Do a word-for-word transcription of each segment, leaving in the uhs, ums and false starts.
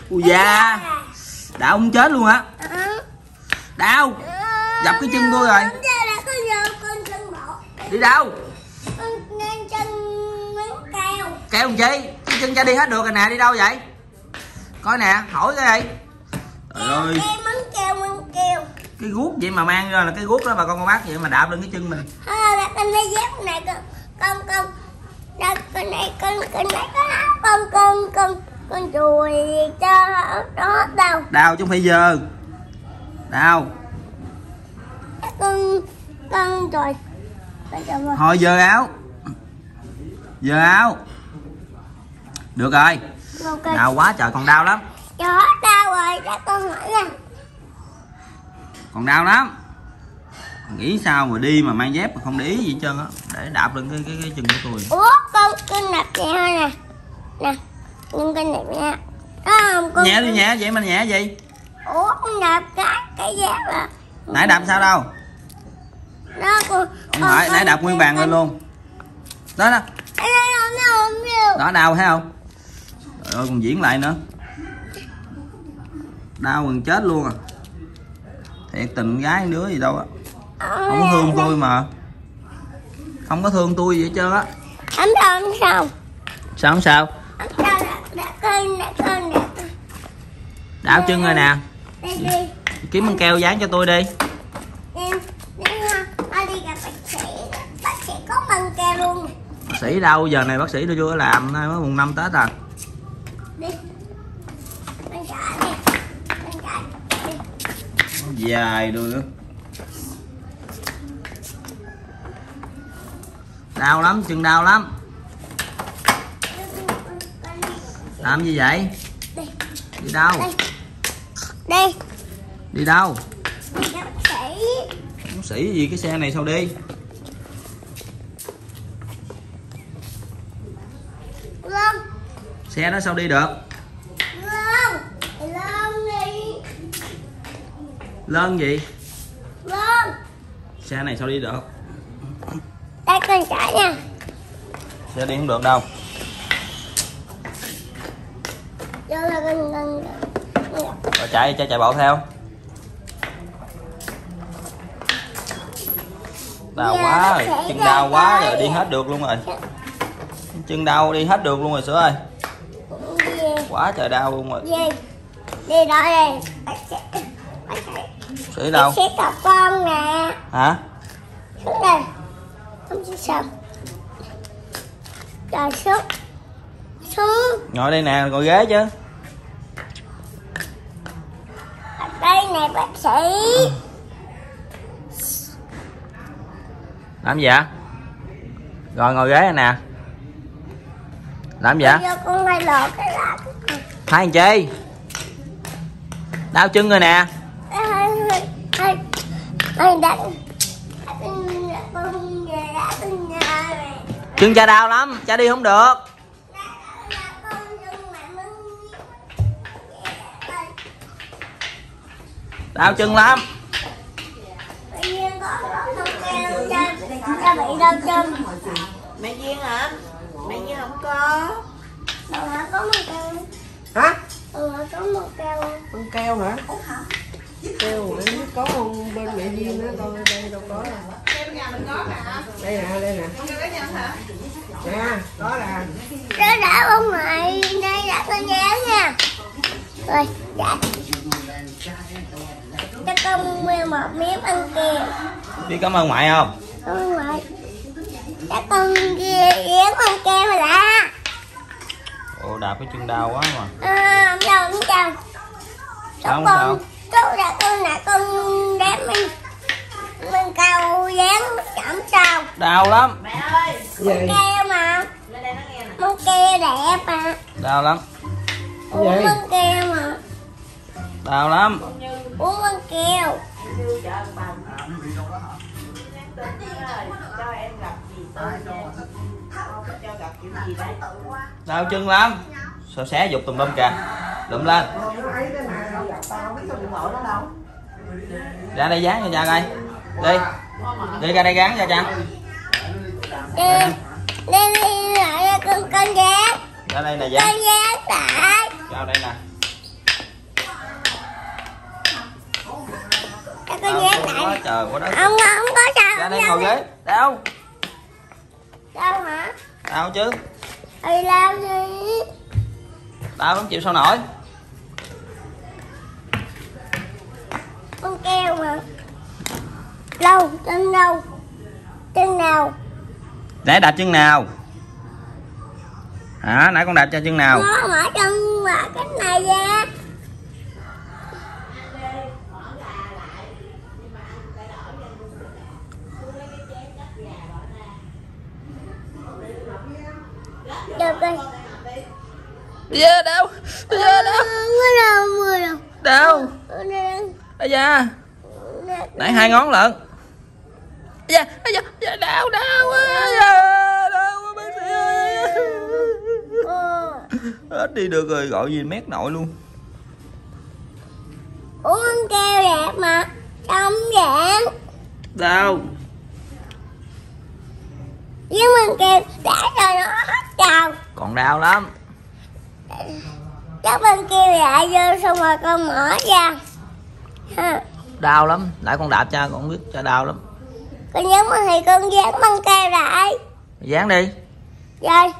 Ui da. Đau không chết luôn hả? Đau. Dập cái chân tôi rồi. Đi đâu? Keo làm chi? Cái chân cha đi hết được rồi nè, đi đâu vậy? Coi nè, hỏi cái đi. Trời ơi. Cái guốc vậy mà mang ra là cái guốc đó bà con cô bác vậy mà đạp lên cái chân mình. À, con lấy dép này con con con con con này con con này con con con con chùi cho nó đau. Đau chứ không phải dơ. Đau. Con con rồi. Thôi dơ áo. Dơ áo. Được rồi. Okay. Đau quá trời, còn đau lắm. Đó, đau rồi, để con hỏi nè. Còn đau lắm. Nghĩ sao mà đi mà mang dép mà không để ý gì hết trơn á, để đạp lên cái cái, cái chân của tôi. Ủa con con nạp nhẹ thôi nè. Nè, nhưng con nạp nhẹ. Đó không con. Nhẹ đi nhẹ vậy mà nhẹ gì? Ủa con nạp cái cái dép à. Nãy đạp sao đâu? Đó con. Không phải, nãy đạp nguyên bàn lên luôn. Đó đó. Đó đau thấy không? Trời ơi còn diễn lại nữa. Đau gần chết luôn à. Thiệt tình gái đứa gì đâu á. Không có thương tôi mà. Không có thương tôi gì hết trơn á. Ấm đâu không sao? Sao không sao? Ấm đâu đã cơn đã cơn đã. Đau chân rồi nè. Đi đi. Kiếm băng keo dán cho tôi đi. Đi đi ha. Đi gặp bác sĩ. Bác sĩ có băng keo luôn. Bác sĩ đâu, giờ này bác sĩ tôi chưa có làm, nay mới mùng năm Tết à. Đi. Băng trả đi. Băng trả đi. Dài rồi nữa. Đau lắm, chân đau lắm. Làm gì vậy? Đi. Đi đâu? Đi. Đi. Đi đâu? Đi gặp bác sĩ. Bác sĩ gì, cái xe này sao đi? Lương. Xe đó sao đi được? Lương. Lương đi. Lơn gì? Lương. Xe này sao đi được? Đây con trả nha. Xe đi không được đâu. Vô là con con. Rồi chạy chạy chạy bộ theo. Đau quá rồi, chân đau quá rồi, đi hết được luôn rồi. Chân đau đi hết được luôn rồi Sữa ơi. Quá trời đau luôn rồi. Đi. Đi đó đi. Bác sĩ. Bác Sĩ đâu? Bác sĩ cặp con nè. Hả? Xuống đây. Không biết sao. Rồi xuống. Xuống. Ngồi đây nè, ngồi ghế chứ. Ở đây nè bác sĩ. Làm gì vậy? Rồi ngồi ghế này nè. Làm gì vậy? Con hay lột cái lá. Hai anh chị. Đau chân rồi nè. Hai hai hai đánh. Chân cha đau lắm, cha đi không được. Đau chân lắm. Cha bị đau chân. Mẹ Duyên hả? Mẹ Duyên không có. Đâu hả, có một keo. Hả? Ừ, có một keo. Con keo hả? Keo để có con bên mẹ Duyên đó, coi đây đâu có. Keo nhà mình có hả? Đây nè, đây nè. Con keo cá nhân hả? Nè, đó là. Đó đã ông ngoại, đây đã con nhớ nha. Rồi, dạ. Cho con mua một miếng băng keo. Biết cảm ơn ngoại không? Cảm ơn ngoại. Cho con kia yếm băng keo rồi đã. Ồ, đạp cái chân đau quá mà. À, không sao, không sao. Sao không con, sao? Con đã con là con đếm mình. Mình cầu dán chẳng sao. Đau lắm. Mẹ ơi. Băng keo mà. Lên đây nó nghe nè. Băng keo đẹp mà. Đau lắm. Uống băng keo mà. Đau lắm. Uống băng keo. Như chợ bà. Cho em gặp gì tôi nha. Cho gặp chuyện gì đấy. Đau chân lắm. Sao xé dục tùm lum kìa. Lụm lên. Ra đây dán cho cha coi. Đi. Đi ra đây gắn cho cha. Đi. Đi đi lại con con dán. Ra đây nè dán. Con dán lại. Vào đây nè. con dán lại. Quá trời quá đất. Ông không có sao. Ra đây ngồi ghế. Đâu? Đâu hả? Đâu chứ? Đi lao đi. Tao không chịu sao nổi. Con keo mà. Đâu, chân đâu? Chân nào? Nãy đạp chân nào? Hả? Nãy con đạp cho chân nào? Nó mở chân mà cái này ra. Được rồi. Đi ra đâu? Đi ra đâu? Mưa đâu, mưa đâu. Đâu? Ây da. Nãy hai ngón lận. Ây da, ây da, da đau đau quá. Đau quá bác sĩ ơi. Hết đi được rồi, gọi gì mét nội luôn. Ủa con keo đẹp mà. Sao không dạng? Đâu? Với mình kêu đã rồi nó hết trào. Còn đau lắm. Chắc bên kia lại vô xong rồi con mở ra ha. Đau lắm. Nãy con đạp cha con không biết cha đau lắm. Con nhớ mà thì con dán băng keo lại. Dán đi. Rồi.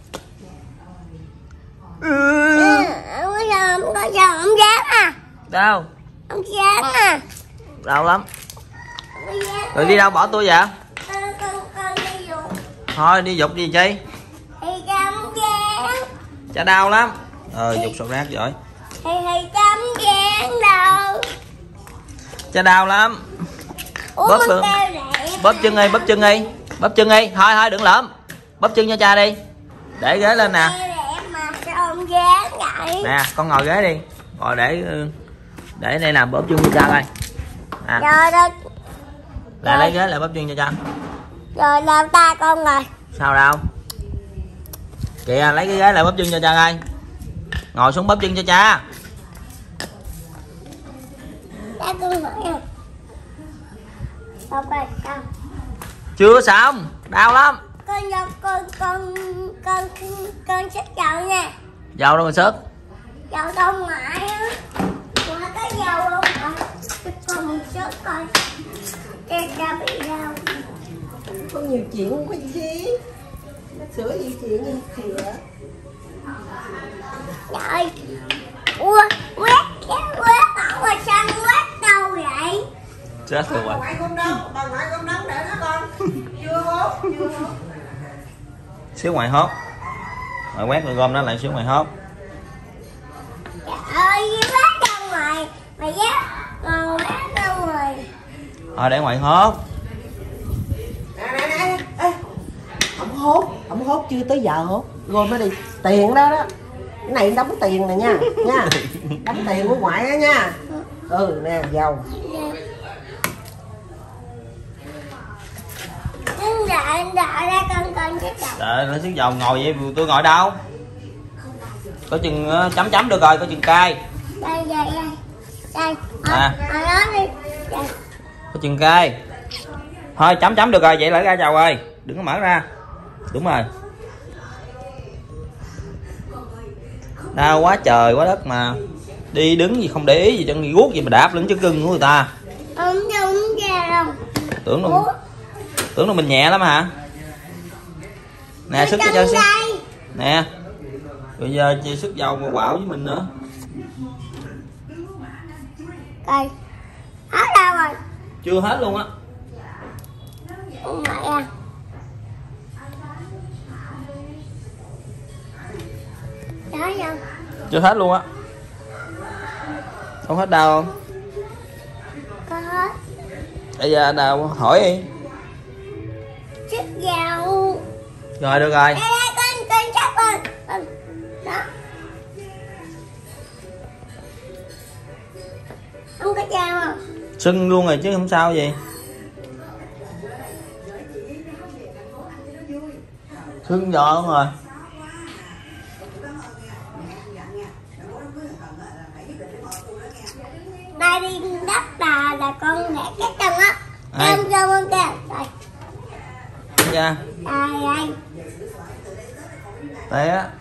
Ừ. Không có sao, không có sao, không dán à. Đâu? Không dán à. Đau lắm. Không dán. Rồi đi đâu bỏ tôi vậy? Con, con, con đi dục. Thôi đi dục gì chi? Thì cha không dán. Cha đau lắm. Ờ dục sọt rác giỏi. Thì thì cha không dán đâu. Cha đau lắm. Ủa Bóp băng được. keo đẹp. Bóp chân đi, bóp chân đi. Bóp chân đi. Thôi thôi đừng lỡm. Bóp chân cho cha đi. Để ghế lên nè. Keo đẹp mà sao không dán vậy? Nè con ngồi ghế đi. Rồi để để đây nè, bóp chân cho cha coi. À. Rồi đó. Lại lấy ghế lại bóp chân cho cha. Rồi làm ta con rồi. Sao đâu? Kìa lấy cái ghế lại bóp chân cho cha coi. Ngồi xuống bóp chân cho cha. Cha con hỏi à. Sao vậy? Sao? Chưa xong, đau lắm. Con con con con con con xích dầu nha. Dầu đâu mà sức. Dầu đâu ngoại á. Ngoại có dầu không hả? Con một sức coi. Cha cha bị đau. Có nhiều chuyện không có gì. Sửa gì chuyện gì sửa. Trời. Ủa, quét cái quét ở ngoài sân quét đâu vậy? Chết rồi. Bà ngoại con đâu? Bà ngoại con đâu để nó con. Chưa hốt, chưa hốt. Xíu ngoài hốt. Rồi quét rồi gom nó lại xíu ngoài hốt. Trời ơi, quét ra ngoài. Mày dám còn quét ra ngoài. Thôi để ngoài hốt. Nè nè nè. Ê. Không hốt, không hốt chưa tới giờ hốt. Gom nó đi. Tiền đó đó. Cái này đóng tiền nè nha, nha. Đóng tiền của ngoại á nha. Ừ nè, dầu. Đừng đợi, đợi ra con con chứ chồng. Trời nó xíu dầu ngồi vậy tôi ngồi đâu? Có chừng chấm chấm được rồi, có chừng cay. Đây, đây, đây. Đây. À. Ở đó đi. Đây. Có chừng cay. Thôi chấm chấm được rồi, vậy lại ra dầu ơi. Đừng có mở ra. Đúng rồi. Đau quá trời quá đất mà. Đi đứng gì không để ý gì cho người guốc gì mà đạp lưng chân cưng của người ta. Không đúng ra đâu. Tưởng đâu tưởng đâu mình nhẹ lắm hả? Nè sức cho cho xíu. Nè. Bây giờ chị sức dầu mà quạo với mình nữa. Đây. Hết đâu rồi? Chưa hết luôn á. Ông ngoại à. Đó không? Chưa hết luôn á. Không hết đau không? Có hết. Bây giờ nào hỏi đi. Sức dầu. Rồi được rồi. Đây đây con con chắc con. Con. Đó. Không có dao không? Sưng luôn rồi chứ không sao gì. Sưng giò luôn rồi. Đây đi đắp là là con để cái chân á. Ai? Chân cho con kìa. Đây. Dạ. Đây đây. Đây á.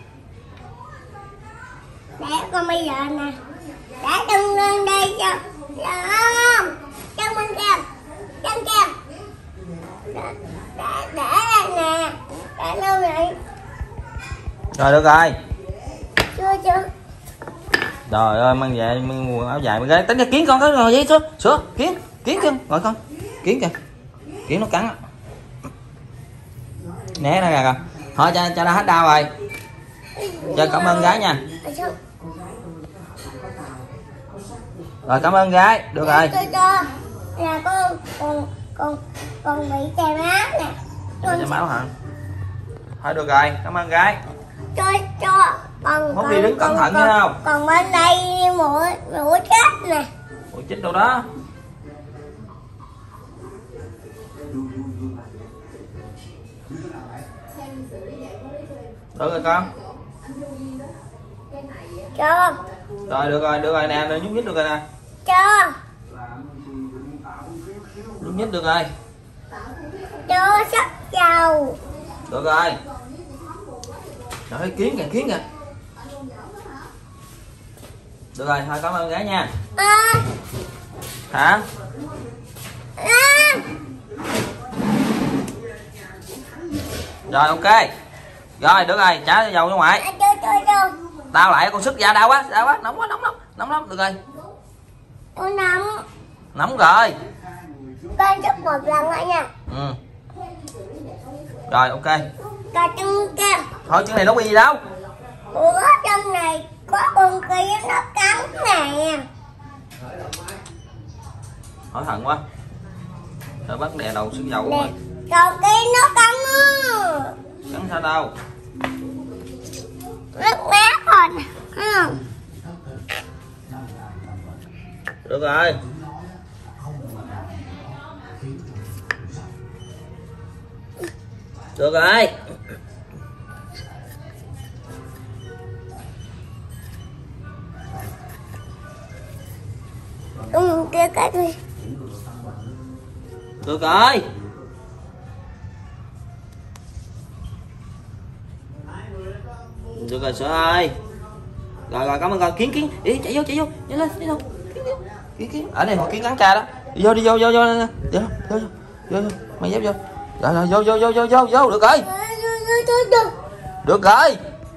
Để con bây giờ nè. Để chân lên đây cho Không, chân bên kem, chân kem. Để, để, để đây nè, để đâu vậy? Rồi được rồi. Chưa chưa. Trời ơi, mang về mang quần áo dài mang ghế. Tính ra Kiến con có ngồi vậy sữa, sữa, Kiến, Kiến kìa, ngồi con. Kiến kìa. Kiến nó cắn. Né ra kìa. Thôi cho cho nó hết đau rồi. Cho cảm ơn gái nha. Rồi cảm ơn gái, được rồi. Cho cho là con con con con bị chảy máu nè. Chảy máu hả? Thôi được rồi, cảm ơn gái. Cho cho còn Muốn đi đứng cẩn thận nha không? Còn bên đây mũi mũi chết nè. Mũi chích đâu đó. Được rồi con. Cho. Rồi được rồi, được rồi nè, nhúc nhích được rồi nè. Cho. Nhúc nhích được rồi. Cho sắc dầu. Được rồi. Trời Kiến kìa, Kiến kìa. Được rồi, thôi cảm ơn gái nha. À. Hả? À. Rồi ok. Rồi được rồi, trả dầu cho ngoại. À, cho cho cho. Tao lại con sức da đau quá, đau quá, nóng quá, nóng lắm, nóng lắm, được rồi. Tôi nằm. Nóng rồi. Con chúc một lần nữa nha. Ừ. Rồi ok. Cả chân kem. Thôi chân này đâu có gì đâu. Ủa chân này có con kia nó cắn nè. Hỏi thận quá. Rồi bắt đè đầu sức dầu rồi. Còn kia nó cắn á. Cắn sao đâu. Rất mát rồi. Thấy không? Được rồi. Được rồi. Ừ, kia cái đi. Được rồi. Được rồi sợ ơi. Rồi rồi cảm ơn con. Kiến Kiến đi chạy vô chạy vô chạy lên chạy vô. Kiến Kiến ở đây một Kiến cắn cha đó. Đi vô đi vô vô vô vô vô vô vô vô mày dép vô. Rồi rồi vô vô vô vô vô vô được rồi. Được rồi.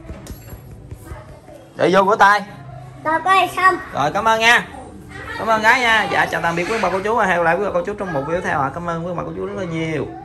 Để vô của tay. Rồi coi xong. Rồi cảm ơn nha. Cảm ơn gái nha. Dạ chào tạm biệt quý bà cô chú và hẹn gặp lại quý bà cô chú trong một video theo ạ. Cảm ơn quý bà cô chú rất là nhiều.